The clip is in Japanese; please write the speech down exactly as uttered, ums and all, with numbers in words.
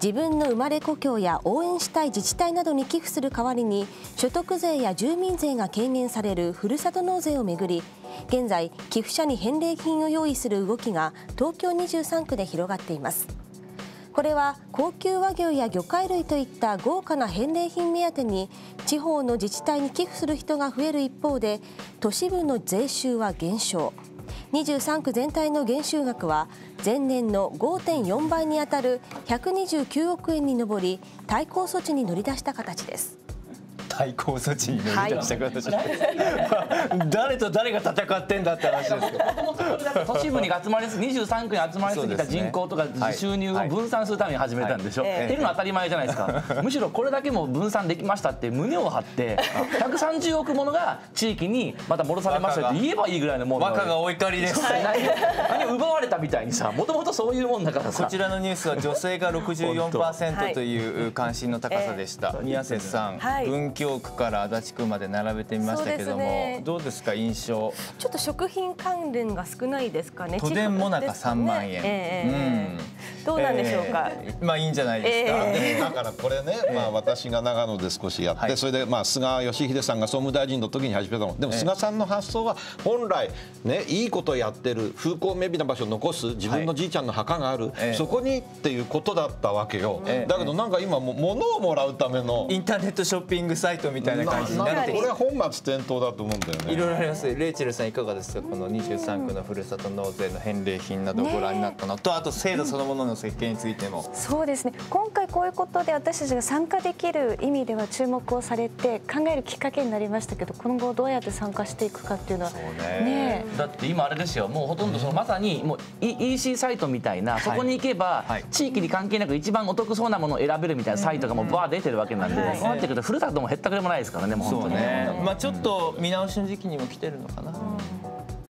自分の生まれ故郷や応援したい自治体などに寄付する代わりに所得税や住民税が軽減されるふるさと納税をめぐり、現在寄付者に返礼品を用意する動きが東京にじゅうさんくで広がっています。これは高級和牛や魚介類といった豪華な返礼品目当てに地方の自治体に寄付する人が増える一方で、都市部の税収は減少。にじゅうさんく全体の減収額は前年の ごてんよんばいにあたるひゃくにじゅうきゅうおくえんに上り、対抗措置に乗り出した形です。 対抗措置に乗り出した形、はい、誰と誰が戦ってんだって話ですけど、 もともと都市部に集まりすにじゅうさんくに集まりすぎた人口とか収入を分散するために始めたんでしょ、はいはい、っていうのは当たり前じゃないですか。むしろこれだけも分散できましたって胸を張ってひゃくさんじゅうおくものが地域にまた戻されましたって言えばいいぐらいのもの。 和歌がお怒りです。 何を奪われたみたいにさ、もともとそういうもんだからさ。 こちらのニュースは女性が ろくじゅうよんパーセント という関心の高さでした。宮瀬さん、はい、文京区から足立区まで並べてみましたけども、ね、どうですか印象。 ちょっと食品関連が少ないですかね。 都電もなかさんまんえん、えーうん、どうなんでしょうか、 えー、まあいいんじゃないですか、 えー、だからこれね、まあ、私が長野で少しやって、はい、それでまあ菅義偉さんが総務大臣の時に始めたのでも菅さんの発想は本来ね、いいことやってる風光明媚な場所を残す自分のじいちゃんの墓がある、はい、そこにっていうことだったわけよ、えー、だけどなんか今も物をもらうためのインターネットショッピングサイトみたいな感じになって、 これは本末転倒だと思うんだよね。 いろいろあります。レイチェルさんいかがですか、このにじゅうさんくのふるさと納税の返礼品などをご覧になったのと、あと制度そのものの設計についても。 そうですね、今回こういうことで私たちが参加できる意味では注目をされて考えるきっかけになりましたけど、今後どうやって参加していくかっていうのはね。 だって今あれですよ、もうほとんどそのまさにもう イーシー サイトみたいな、そこに行けば地域に関係なく一番お得そうなものを選べるみたいなサイトがもうバー出てるわけなんで、そうなってくるとふるさともへったくれもないですからね、もう本当に。 まあちょっと見直しの時期にも来てるのかな。